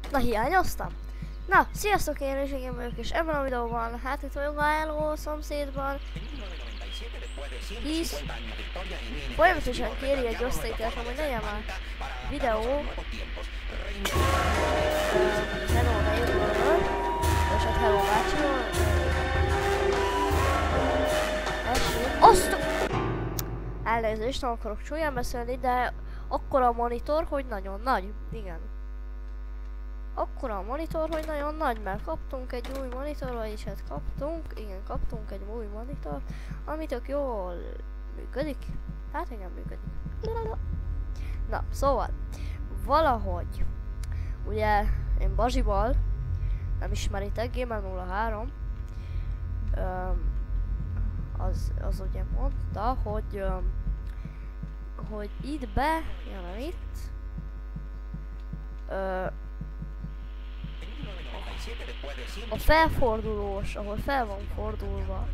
Na, hiányoztam? Na, sziasztok, én Rizségem vagyok, és ebben a videóban, hát itt vagyunk a Hello szomszédban. Hisz folyamatosan kéri egy osztálytársam, hogy legyen már videó Hello nejükről, és hát Hello bácsiról. Elnézést, nem akarok csúlyán beszélni, de akkora a monitor, hogy nagyon nagy. Igen. Akkora a monitor, hogy nagyon nagy, mert kaptunk egy új monitor, vagyis hát kaptunk egy új monitor, ami tök jól működik. Hát igen, működik. Na, szóval, valahogy, ugye én Bazsival, nem ismeritek, Gamer03, az ugye mondta, hogy itt be, jelen itt, a felfordulós, ahol fel van fordulva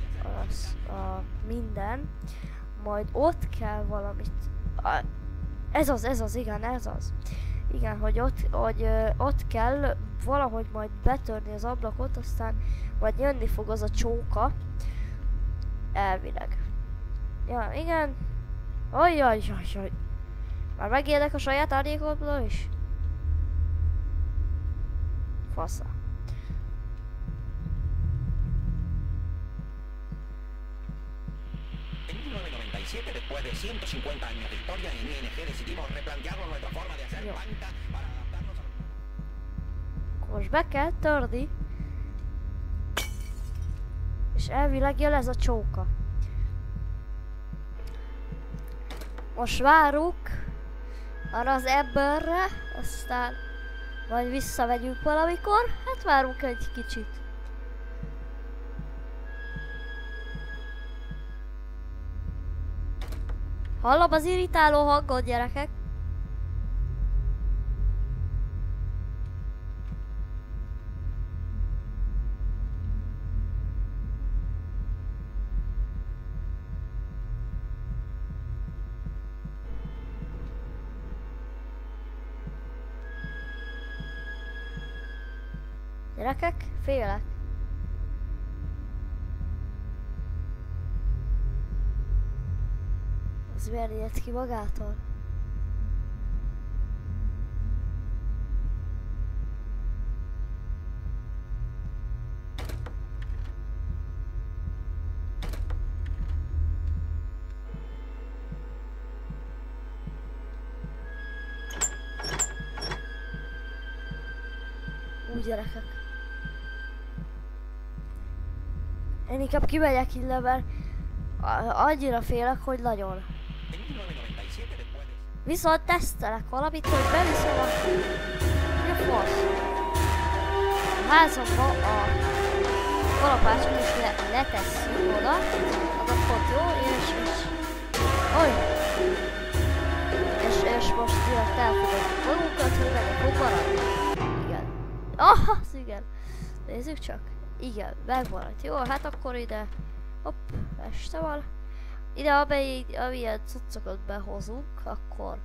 minden, majd ott kell valamit, ez az, igen, ez az. Igen, hogy ott kell valahogy majd betörni az ablakot, aztán majd jönni fog az a csóka, elvileg. Ja, igen. Ajjaj. Már megijedek a saját árnyékodból is? Fasza. Después de 150 años de historia en ING decidimos replantearnos nuestra forma de hacer banca para adaptarnos a... Most be kell törni. És elvileg jön ez a csóka. Most várunk arra az emberre, aztán majd visszavegyünk valamikor. Hát várunk egy kicsit. Hallom az irritáló hangot, gyerekek. Gyerekek, félek. Az miért ilyet ki magától? Úgy, gyerekek. Én inkább kimegyek innen, mert annyira félek, hogy nagyon. Viszont tesztelek valamit, hogy beviszem a... Mi a fasz? A házamba a kalapácsot is letesszük oda. Az a pont jó, és... És most direkt elfogadjuk magunkat, hogy meg fog maradni. Igen. Igen. Nézzük csak. Igen, megmaradt. Jó, hát akkor ide... Hopp, este van. Ide, amilyen cuccokat behozunk, akkor...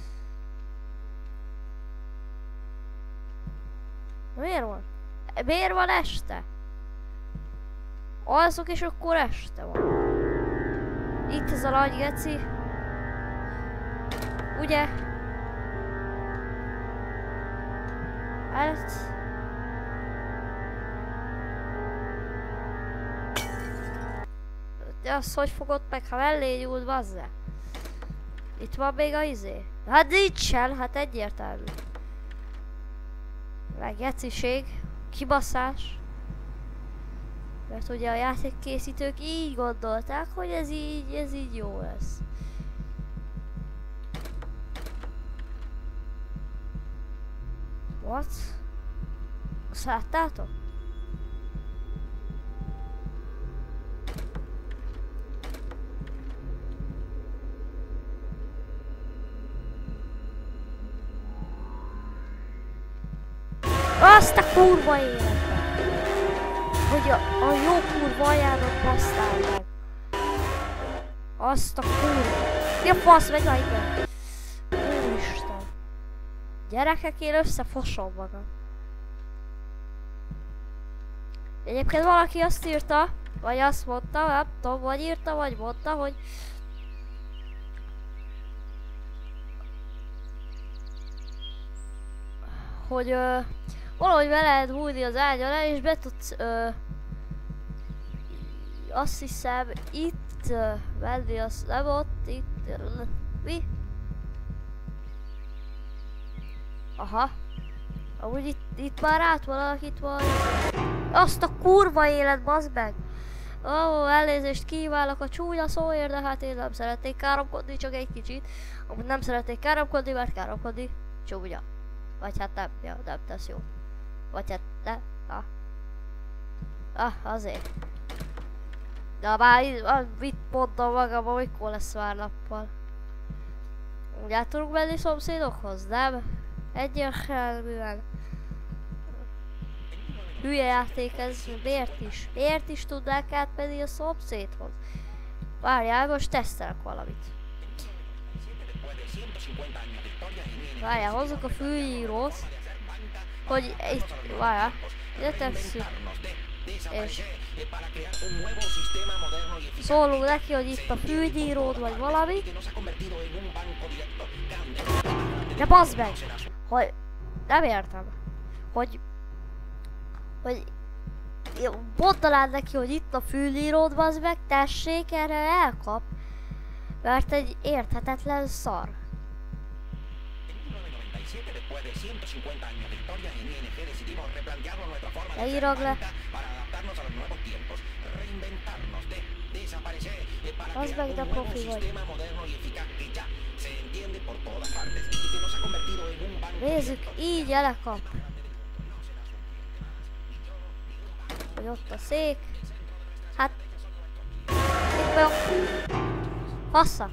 Miért van? Miért van este? Alszok, és akkor este van. Itt ez a nagy geci. Ugye? Hát... De az hogy fogod meg, ha mellé nyúl, bazze? Itt van még a izé? Hát nincsen, hát egyértelmű. Meg jeciség, kibaszás. Mert ugye a játékkészítők így gondolták, hogy ez így jó lesz. What? Azt láttátok? Azt a kurva életben! Hogy a jó kurva ajának basztál meg! Azt a kurva! Mi a fasz, megállj meg! Úristen! Gyerekek, én összefosom magam. Egyébként valaki azt írta, vagy azt mondta, nem tudom, vagy írta, vagy mondta, hogy valahogy be lehet húzni az ágy alá, és be tudsz azt hiszem itt venni, azt nem ott, itt, mi? Aha. Amúgy itt már át valakit van. Azt a kurva élet, bazd meg! Ó, elnézést kívánok a csúnya szóért, de hát én nem szeretnék káromkodni, csak egy kicsit. Amúgy nem szeretnék káromkodni, mert káromkodni csúnya. Vagy hát nem, ja, nem tesz jó. Vagy hát ne, azért. De már mit mondtam magam, mikor lesz már nappal. Úgy át tudunk menni szomszédokhoz, nem? Egyértelműen. Hülye játék ez, miért is tudnák átmenni a szomszédhoz? Várjál, most tesztelek valamit. Várjál, hozzuk a főírót, hogy itt, várjál, ide tesszük, és szólunk neki, hogy itt a főíród vagy valami. De bazd meg, hogy nem értem, hogy mondanád neki, hogy itt a főíród, bazd meg, tessék, erre elkap, mert egy érthetetlen szar. Leírod le. Az meg, de profi vagy. Nézzük, így elekap. Hogy ott a szék. Hát... itt vagyok. Fassza.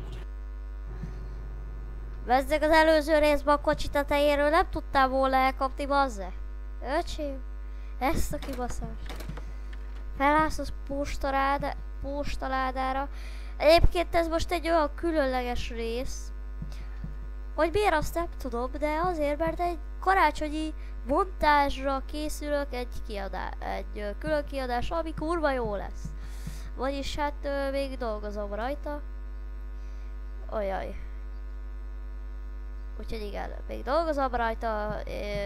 Bezzeg, az előző részben a kocsit a tejéről nem tudtál volna elkapni, bazze. Öcsém, ezt a kibaszást. Felállsz az postaládára. Egyébként ez most egy olyan különleges rész, hogy miért azt nem tudom, de azért, mert egy karácsonyi montázsra készülök egy külön kiadás, ami kurva jó lesz. Vagyis hát még dolgozom rajta. Ojjaj. Úgyhogy igen, még dolgozom rajta,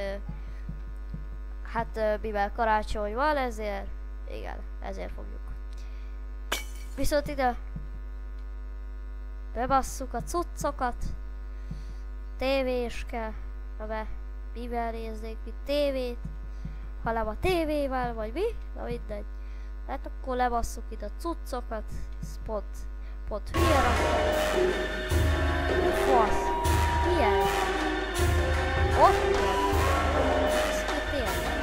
hát mivel karácsony van, ezért, igen, ezért fogjuk. Viszont ide bebasszuk a cuccokat, tévéske, mivel néznék, mit tévét, hanem a tévével, vagy mi, na mindegy. Hát akkor lebasszuk ide a cuccokat, ez pont hülye raktam. Fasz. Milyen? Ott van? Ez ki tényleg?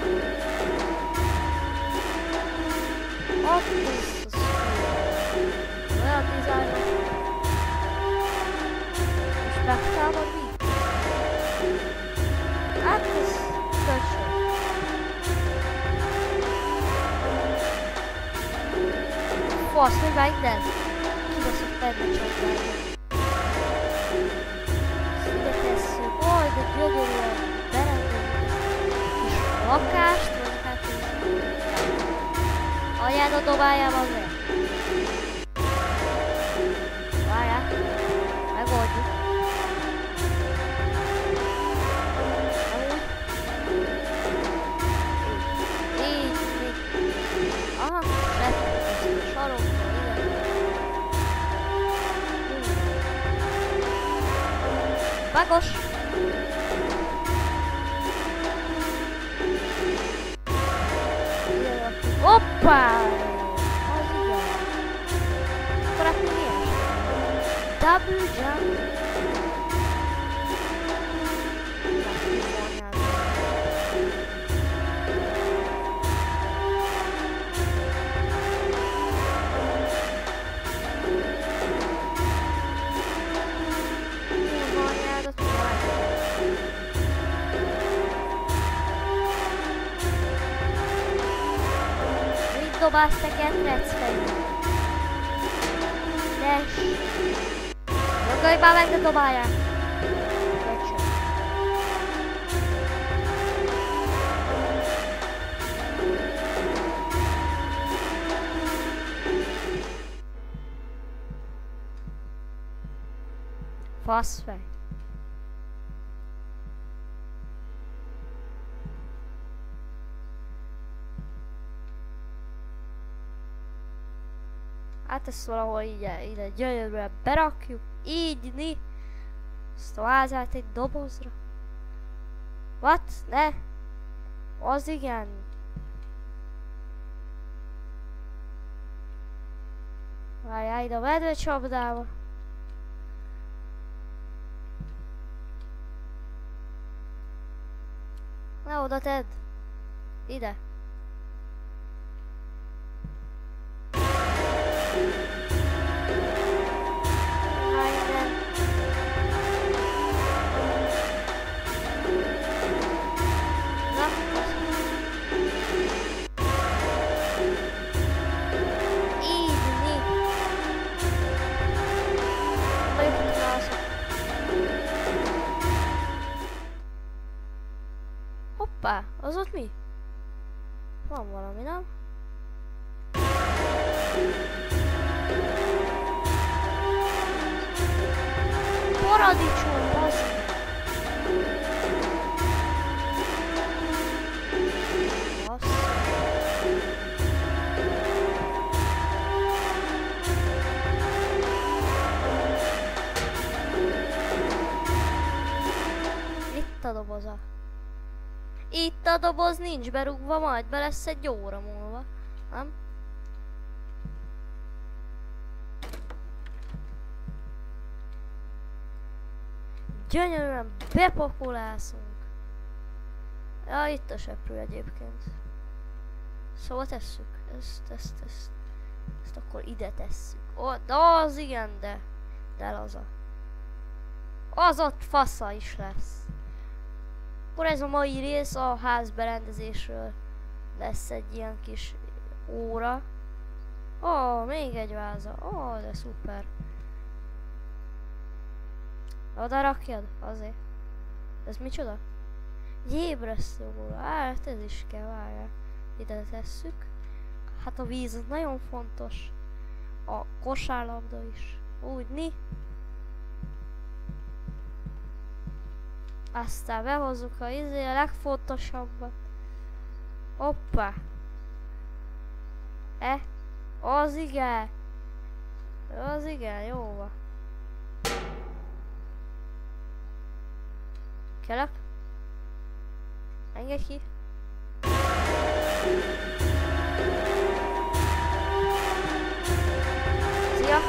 Ott biztos. Olyan dizájnok. És megtámad mi? Hát ez köcsön. Fasz, hogy minden? Kibaszott benne csatlára. Oj, de gyönyörűen berendezünk kis lakást, vagy hát anyád a dobáljával meg. Várjál, megoldjuk. Így. Aha, lehetünk ezt a sarokba, ide. Vágos! Hoppá! Az igen. Akkor hát mi ilyen? Double jump. Dobálsz neked recfejű. Des. Ragadj már meg, de dobálják. Köcsön. Faszfej. Hát ezt valahol ide gyönyörűen berakjuk. Így, ni. Ezt a vázát egy dobozra. What? Ne? Az igen. Várjál ide a medvecsapdába. Ne oda tedd. Ide. Hoppá, az ott mi? Van valami, nem? Paradicsom, bazd! Itt a doboza. Itt a doboz nincs berúgva, majd be lesz egy óra múlva. Nem? Gyönyörűen bepakolászunk. Ja, itt a seprő egyébként. Szóval tesszük. Ezt akkor ide tesszük. De az igen, de laza. Az ott fasza is lesz. Akkor ez a mai rész a házberendezésről lesz egy ilyen kis óra. Még egy váza. De szuper. Oda rakjad? Azért. Ez micsoda? Ébresztő óra. Hát ez is kell, várjál. Ide tesszük. Hát a víz az nagyon fontos. A kosárlabda is. Úgy. Aztán behozzuk a legfontosabbat. Hoppá. Az igen. Az igen, jó van. Kelek? Engedj ki. Szia!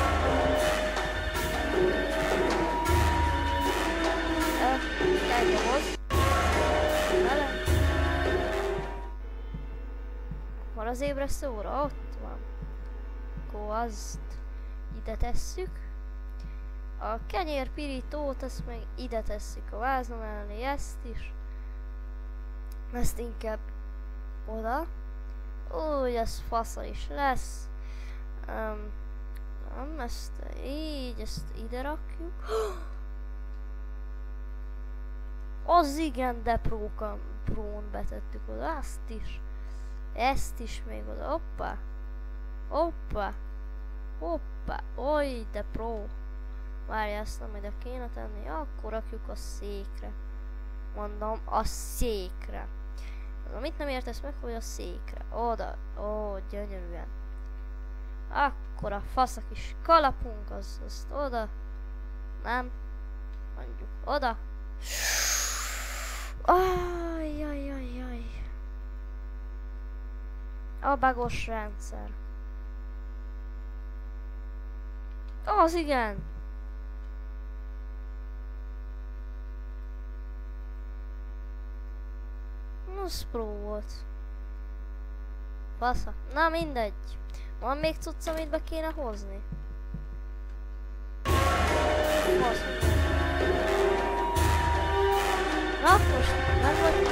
Eldoboz. Vele. Van az ébresztő óra? Ott van. Akkor azt ide tesszük. A kenyérpirítót, ezt meg ide tesszük a vázna mellé, ezt is. Ezt inkább oda. Úgy, ez fasza is lesz. Ezt így, ezt ide rakjuk. Az igen, de prón betettük oda, azt is. Ezt is még oda, hoppá. Hoppá. Hoppá. Oly, de pró. Várjál, ezt nem ide kéne tenni, akkor rakjuk a székre. Mondom, a székre. Amit nem értesz meg, hogy a székre. Oda. Gyönyörűen. Akkor a fasz a kis kalapunk, azt oda. Nem. Mondjuk oda. Ajjajajjaj. A bagos rendszer. Az igen. Az pró volt. Basza. Na mindegy. Van még cucc, amit be kéne hozni? Na most nem volt.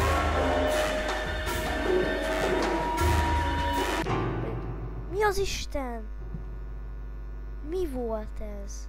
Mi az Isten? Mi volt ez?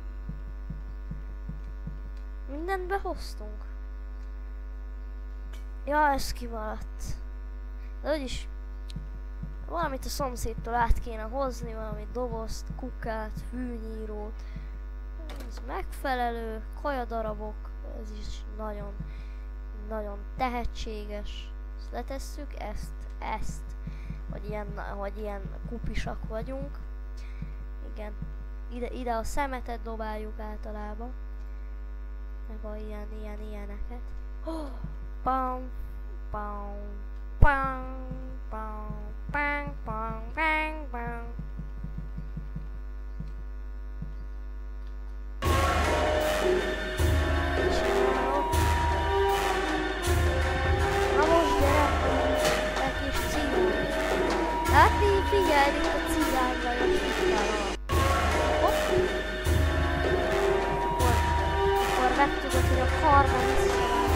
Mindent behoztunk. Ja, ez kimaradt. De úgyis valamit a szomszédtól át kéne hozni, valami dobozt, kukát, fűnyírót. Ez megfelelő, kajadarabok, ez is nagyon, nagyon tehetséges. Ezt letesszük, ezt, hogy ilyen kupisak vagyunk. Igen, ide a szemetet dobáljuk általában. Meg a ilyeneket. Oh, pam, pam, pam, pam, pam, pam, pam, pam. Na most gyere, te kis cigány. Hát így figyelj, itt a cigány vagyok utána. Hopp. Akkor megtudod, hogy a karma visszavág.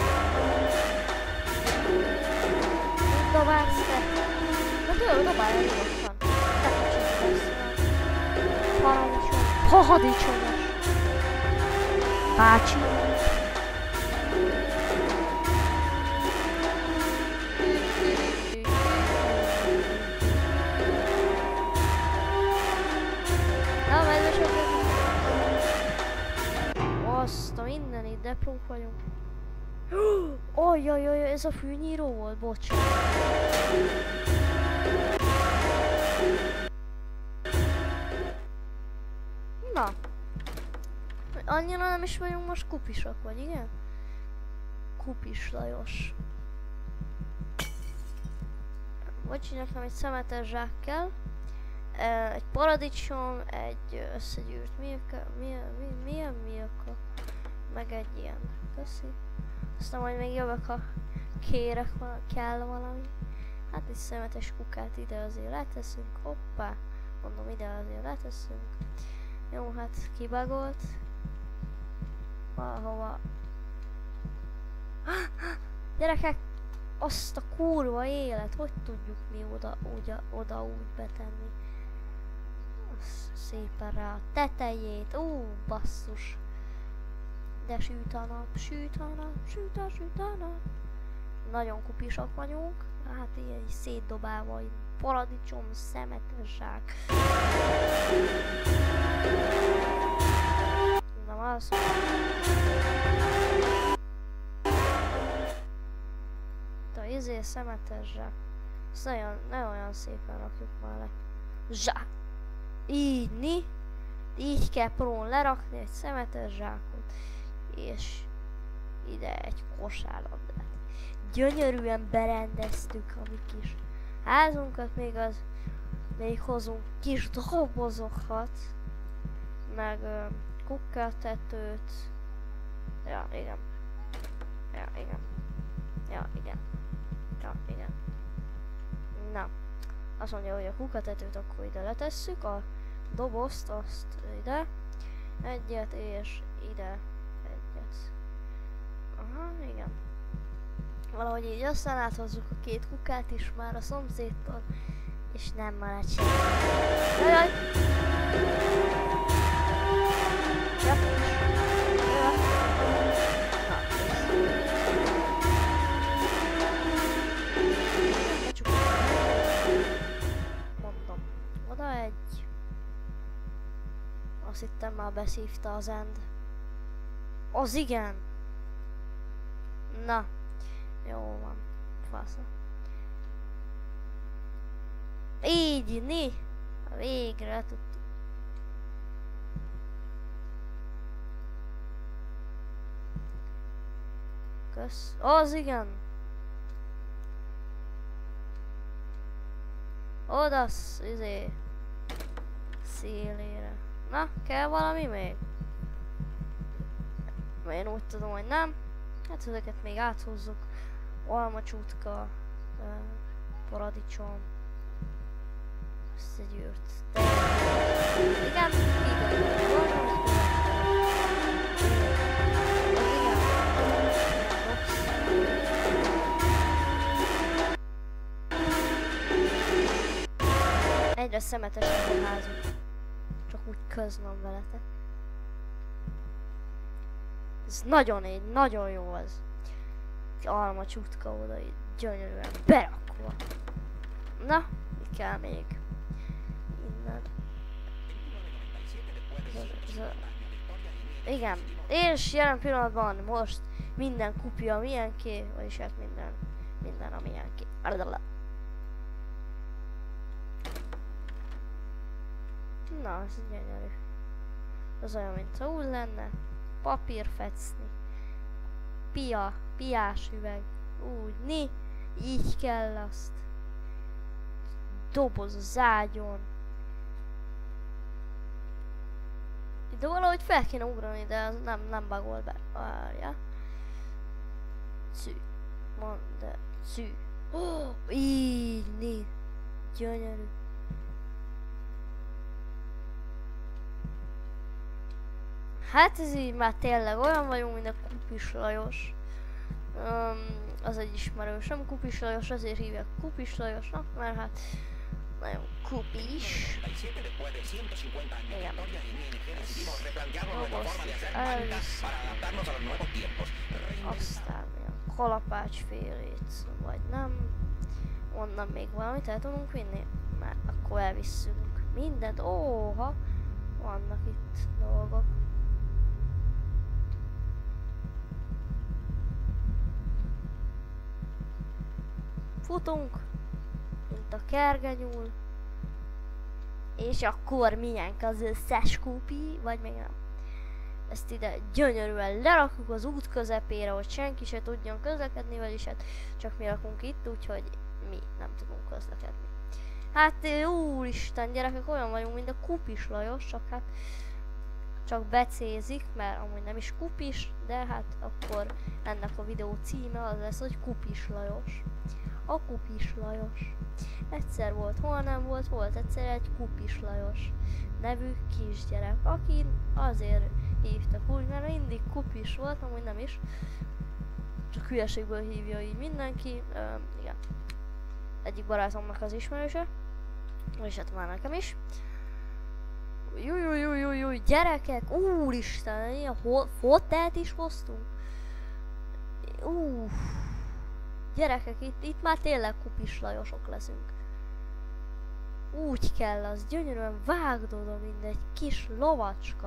Mit dobálsz te? Na dobálj nyugodtan. Te kicsit lesz. Paradicsomos. Bácsi. Na, medve sokat. Azt a minden itt deprók vagyunk. Ojjajjaj, ez a fűnyíró volt, bocsánat. Na. Annyira nem is vagyunk most kupisak, vagy igen? Kupis Lajos. Bocsi, nekem egy szemetes zsák kell. Egy paradicsom, egy összegyűrt milyen milka. Meg egy ilyen. Köszi. Aztán majd még jövök, ha kell valami. Hát egy szemetes kukát ide azért leteszünk. Hoppá. Mondom, ide azért leteszünk. Jó, hát kibagolt. Valahova. Gyerekek, azt a kurva élet, hogy tudjuk mi oda úgy betenni? Szépen rá a tetejét, basszus. De süt a nap, süt a nap, süt a nap. Nagyon kupisak vagyunk, hát ilyen szétdobálva, paradicsom, szemetes zsák. Na, az. A szemetes zsák. Ezt ne olyan szépen rakjuk már le. Zsák. Így kell prón lerakni egy szemetes zsákot. És ide egy kosárlabdát. Gyönyörűen berendeztük a mi kis házunkat, még hozunk kis dobozokat, meg kukkatetőt. Ja, igen. Na, azt mondja, hogy a kukkatetőt akkor ide letesszük, a dobozt azt ide, egyet és ide egyet. Aha, igen. Valahogy így aztán áthozzuk a két kukát is már a szomszédtól, és nem marad semmi. Jaj! Mondom, oda egy. Azt hittem már beszívta az end. Az igen! Na, jó van, fasza. Így, végre tudtuk. Kösz. Az igen! Oda, szélére. Na, kell valami még? Én úgy tudom, hogy nem. Hát ezeket még áthúzzuk. Almacsutka, paradicsom, összegyűrt. Igen, egyre szemetesebb a házunk. Csak úgy közlöm veletek. Ez nagyon jó az. alma csutka oda így gyönyörűen berakva. Na, mi kell még? Innen. Igen, és jelen pillanatban most minden kupja milyenké, vagyis hát minden a milyenké. Na, ez gyönyörű. Az olyan, mint úgy lenne. Papírfecni. Piás üveg. Úgy, így kell azt. Doboz az ágyon. De valahogy fel kéne ugrani, de az nem bagol be. Várja. Szű. De szű. Oh, így, gyönyörű. Hát ez így már tényleg olyan vagyunk, mint a Kupis Lajos. Az egy ismerősöm, Kupis Lajos, azért hívják Kupis Lajosnak, mert hát nagyon kupis. Igen. Aztán a kalapácsfélét, vagy nem. Onnan még valamit el tudunk vinni, mert akkor elvisszünk mindent. Óha, vannak itt dolgok. Futunk, mint a kergenyúl, és akkor milyenk az összes kupi, vagy még nem. Ezt ide gyönyörűen lerakjuk az út közepére, hogy senki se tudjon közlekedni, vagyis hát csak mi lakunk itt, úgyhogy mi nem tudunk közlekedni. Hát úristen gyerekek, olyan vagyunk, mint a Kupis Lajos, csak becézik, mert amúgy nem is Kupis, de hát akkor ennek a videó címe az lesz, hogy Kupis Lajos. A Kupis Lajos. Egyszer volt, hol nem volt, volt egyszer egy Kupis Lajos nevű kisgyerek, aki azért hívtak úgy, mert mindig Kupis volt, amúgy nem is. Csak hülyeségből hívja így mindenki. Igen. Egyik barátomnak az ismerőse. És hát már nekem is. Júj, gyerekek, úristen, ilyen fotelt is hoztunk. Gyerekek, itt már tényleg Kupis Lajosok leszünk. Úgy kell, az gyönyörűen vágd oda, mint egy kis lovacska.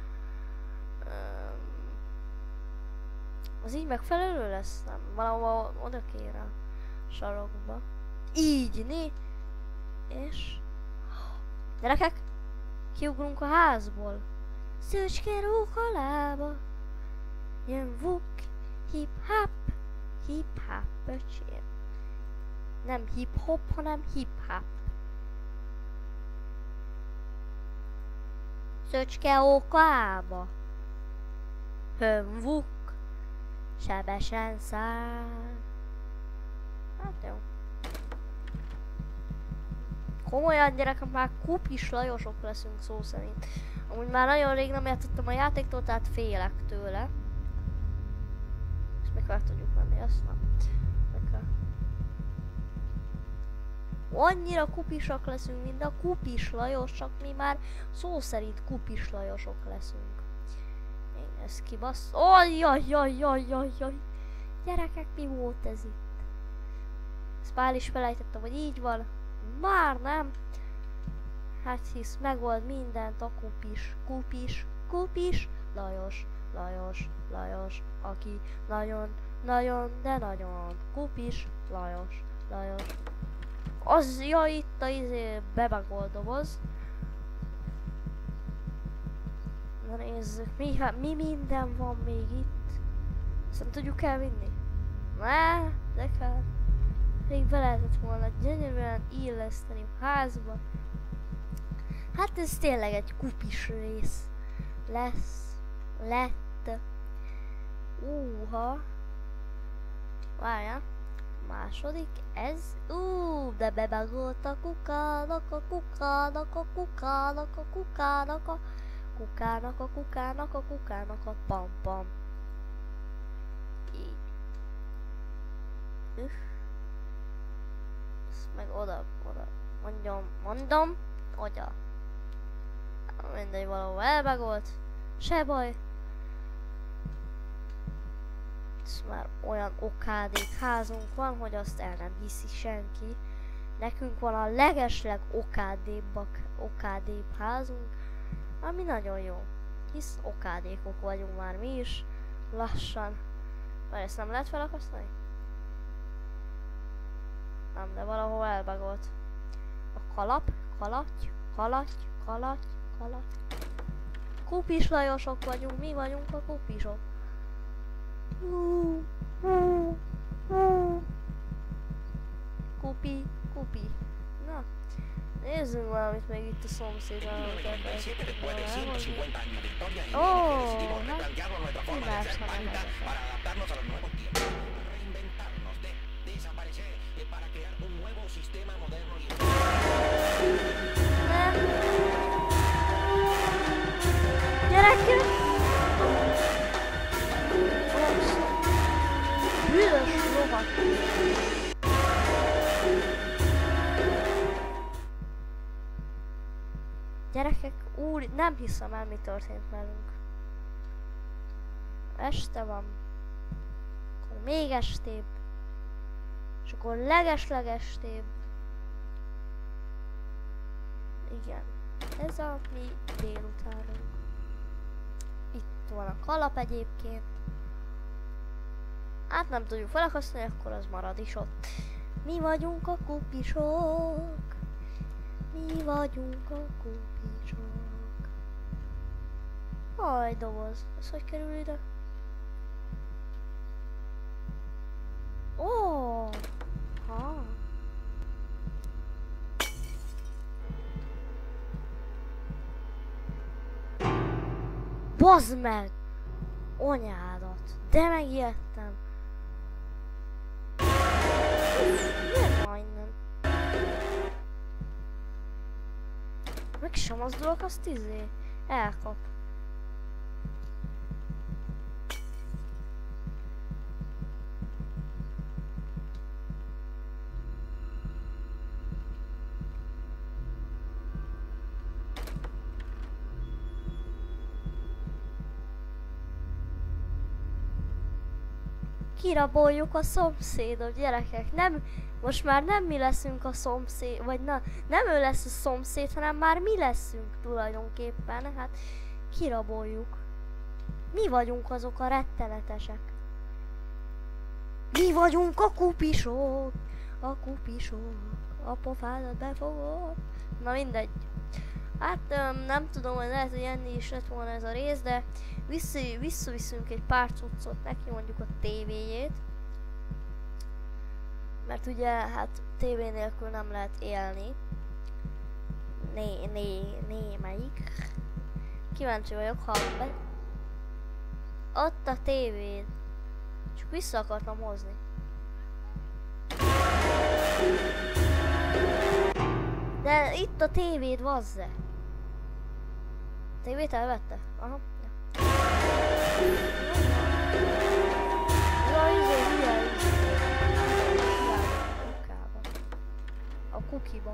Az így megfelelő lesz? Nem, valahol oda kéne a sarokba. Így, és... Gyerekek, kiugrunk a házból. Szőcske rúg a lába. Jön vuk, hip-hop. Hip-hop, öcsém. Nem hip-hop, hanem hip-hop. Szöcske ókába. Hönvuk. Sebesen száll. Hát jó. Komolyan gyerekek, már Kupis Lajosok leszünk szó szerint. Amúgy már nagyon rég nem játszottam a játéktól, tehát félek tőle. És mikor tudjuk menni, azt nem. Annyira kupisak leszünk, mint a Kupis Lajos, csak mi már szó szerint Kupis Lajosok leszünk. Én ezt kibasz... Jaj. Gyerekek, mi volt ez itt? Ezt Pál is felejtettem, hogy így van. Már nem. Hát hisz megold mindent a Kupis Lajos, aki nagyon, de nagyon Kupis Lajos. Az, ja, itt a bebagolt doboz. Na nézzük, mi minden van még itt. Ezt nem tudjuk elvinni? De kell. Még be lehetett volna gyönyörűen illeszteni a házba. Hát ez tényleg egy kupis rész lett. Várjál. Második, ez, de bebagolt a kukának, pam. Így. Ezt meg oda, mondom, oda. Mindegy, valahol elbagolt, se baj. már olyan okádék házunk van, hogy azt el nem hiszi senki. Nekünk van a legesleg okádébb házunk, ami nagyon jó. Hisz okádékok vagyunk már mi is, lassan. Vagy ezt nem lehet felakasztani? Nem, de valahol elbagolt. A kalatty. Kupis Lajosok vagyunk, mi vagyunk a kupisok. Kupi. Na, nézzünk valamit még itt a szomszédban. Ó, hát, más nem gyerekek! Büdös rohadt! Gyerekek, úr, nem hiszem el, mi történt velünk. Este van. Akkor még estébb. És akkor legeslegestébb. Igen. Ez a mi délutánunk. Itt van a kalap egyébként. Hát nem tudjuk felakasztani, akkor az marad is ott. Mi vagyunk a kupisok. Mi vagyunk a kupisok. Haj, doboz. Ez hogy kerül ide? Ó! Ha. Bazd meg! Anyádat! De megijedtem! Miért van innen? Meg sem mozdulok, azt elkap. Kiraboljuk a szomszédot, gyerekek. Nem, most már nem mi leszünk a szomszéd, vagy nem ő lesz a szomszéd, hanem már mi leszünk tulajdonképpen. Hát kiraboljuk. Mi vagyunk azok a rettenetesek. Mi vagyunk a kupisok. A kupisok. A pofádat befogod. Na mindegy. Hát nem tudom, hogy lehet, hogy enni is lett volna ez a rész, de visszaviszünk egy pár cuccot neki, mondjuk a tévéjét. Mert ugye, hát tévé nélkül nem lehet élni. Némelyik. Kíváncsi vagyok, ha ott a tévéd. Csak vissza akartam hozni. De itt a tévéd, vazze. Tévét elvette? Aha. A kukiba.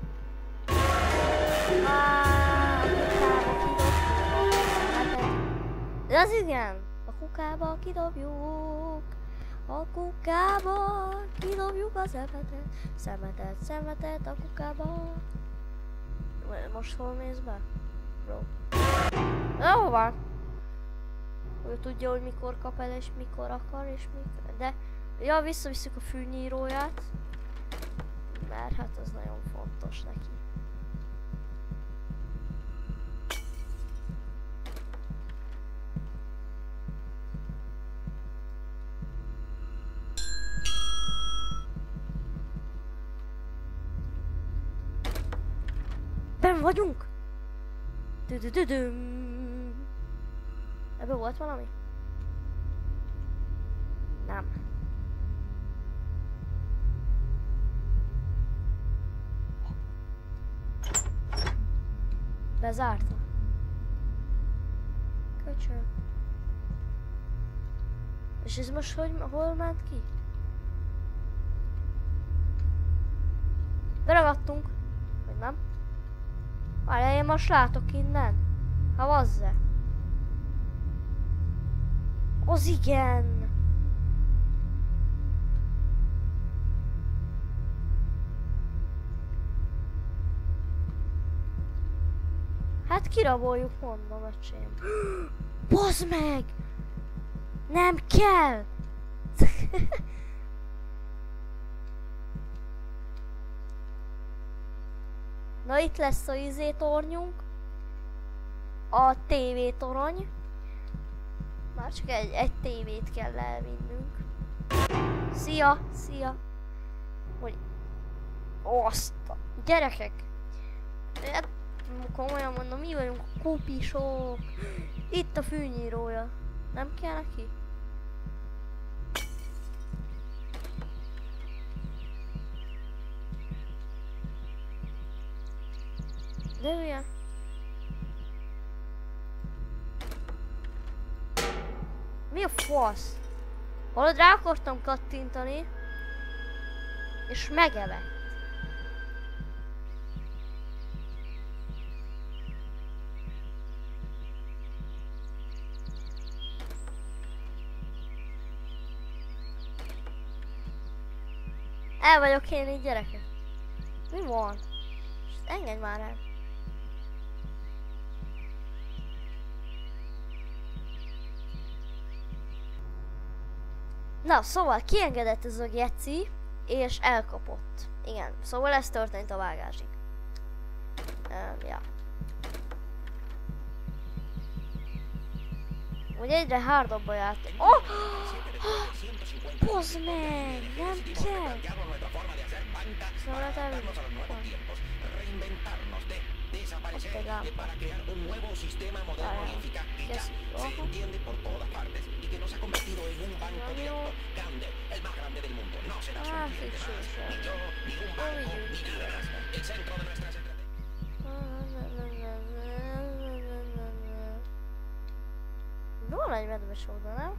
A kukába kidobjuk. De az igen! A kukába kidobjuk. A kukába kidobjuk a szemetet a kukába. Most hol mész be? Bro. Hol van? Ő tudja, hogy mikor kap el és mikor akar és mikor. De ja, visszavisszük a fűnyíróját. Mert hát az nagyon fontos neki. Ben vagyunk! Ebben volt valami? Nem. Bezárta. Köcsög. És ez most hol ment ki? Beragadtunk. Vagy nem? Várjál, én most látok innen. Ha vazze. Az igen. Hát kiraboljuk, mondom, öcsém. Bazd meg! Nem kell! Na itt lesz a tornyunk. A TV torony. Már csak egy tévét kell elvinnünk. Szia! Szia! Hogy... Azt a... Gyerekek! Hát, komolyan mondom, mi vagyunk kupisok. Itt a fűnyírója. Nem kell neki? De hülye. Mi a fasz? Hallod, rá akartam kattintani. És megevett. El vagyok én így, gyerekek. Mi van? Engedj már el. Na, szóval kiengedett ez a geci, és elkapott. Igen, szóval ez történt a vágásig. Ja. Ugye egyre hardabb a játék. Oh! Bazd meg! Nem kell! Szóval lehet elvinni. Oké, lámpa. Kész. Ah, Van egy medves oda, nem?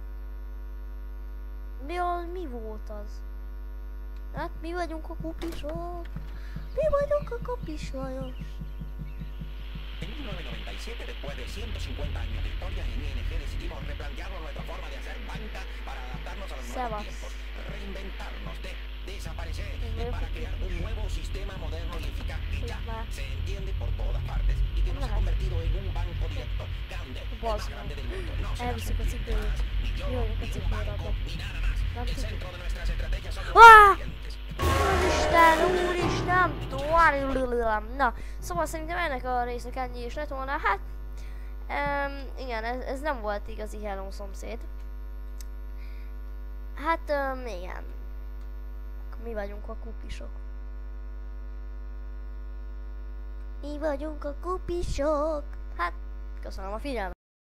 Mi volt az? Hát mi vagyunk a kupisok? Mi vagyunk a kupisok? En 1997, después de 150 años de historia, en ING decidimos replantearnos nuestra forma de hacer banca para adaptarnos a los nuevos tiempos, reinventarnos, desaparecer para crear un nuevo sistema moderno y eficaz que ya se entiende por todas partes y que nos ha convertido en un banco directo, grande, el más grande del mundo. No será suficiente más, ni yo, ni un banco, ni nada más. El centro de nuestras estrategias son los clientes. Úristen! Na, szóval szerintem ennek a résznek ennyi is lett volna. Hát, igen, ez nem volt igazi Hello szomszéd. Hát, igen. Mi vagyunk a kupisok. Mi vagyunk a kupisok. Hát, köszönöm a figyelmet.